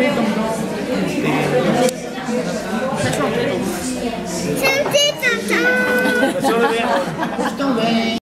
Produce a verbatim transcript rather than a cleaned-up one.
fait comme dans... C'est un petit tonton. Je t'en vais.